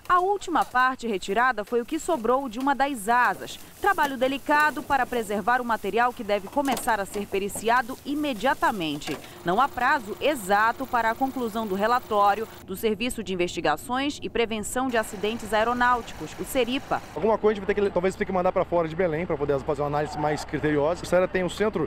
A última parte retirada foi o que sobrou de uma das asas. Trabalho delicado para preservar o material que deve começar a ser periciado imediatamente. Não há prazo exato para a conclusão do relatório do Serviço de Investigações e Prevenção de Acidentes Aeronáuticos, o SERIPA. Alguma coisa a gente vai ter que, talvez, ter que mandar para fora de Belém para poder fazer uma análise mais criteriosa. A Sera tem um centro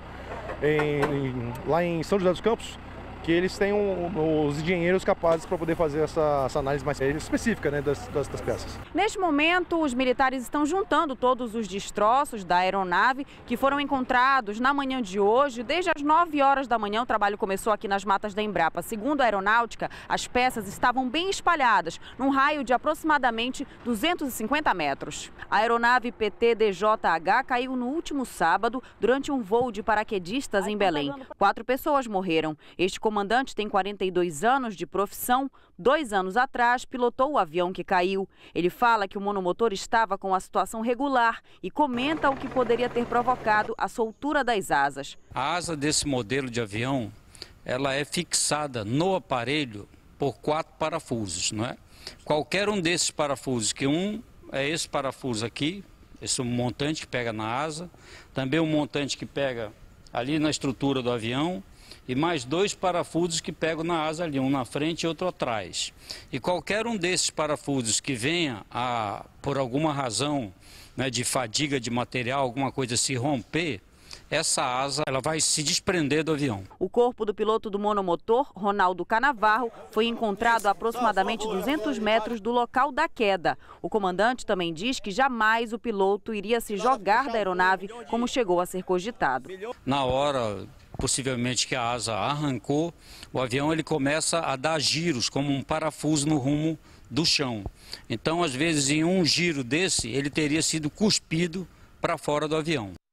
lá em São José dos Campos, que eles têm os engenheiros capazes para poder fazer essa análise mais específica, né, das peças. Neste momento, os militares estão juntando todos os destroços da aeronave que foram encontrados na manhã de hoje. Desde as 9 horas da manhã, o trabalho começou aqui nas matas da Embrapa. Segundo a aeronáutica, as peças estavam bem espalhadas, num raio de aproximadamente 250 metros. A aeronave PT-DJH caiu no último sábado durante um voo de paraquedistas em Belém. 4 pessoas morreram. Este comandante tem 42 anos de profissão. 2 anos atrás, pilotou o avião que caiu. Ele fala que o monomotor estava com a situação regular e comenta o que poderia ter provocado a soltura das asas. A asa desse modelo de avião, ela é fixada no aparelho por 4 parafusos, não é? Qualquer um desses parafusos, que é esse parafuso aqui, esse montante que pega na asa, também um montante que pega ali na estrutura do avião, e mais 2 parafusos que pegam na asa ali, um na frente e outro atrás. E qualquer um desses parafusos que venha a, por alguma razão, né, de fadiga de material, alguma coisa se romper, essa asa ela vai se desprender do avião. O corpo do piloto do monomotor, Ronaldo Canavarro, foi encontrado a aproximadamente 200 metros do local da queda. O comandante também diz que jamais o piloto iria se jogar da aeronave, como chegou a ser cogitado. Na hora, possivelmente, que a asa arrancou, o avião ele começa a dar giros, como um parafuso no rumo do chão. Então, às vezes, em um giro desse, ele teria sido cuspido para fora do avião.